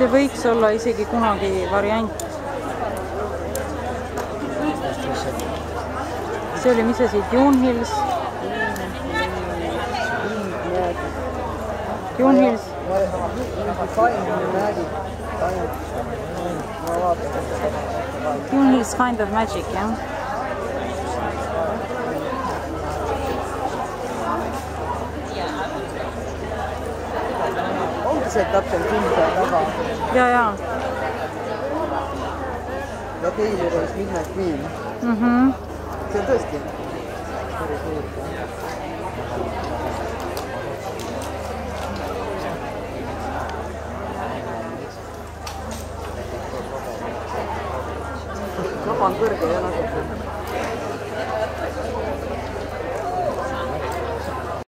see võiks olla isegi kunagi variant. See oli, mis asi? Dune Hills? Dune Hills? Dune Hills kind of magic, jah? Ongi see täpselt kinda taga. Ja. Ja teil juures Midnight Queen. See on tõesti. Kaba on kõrge ja nagu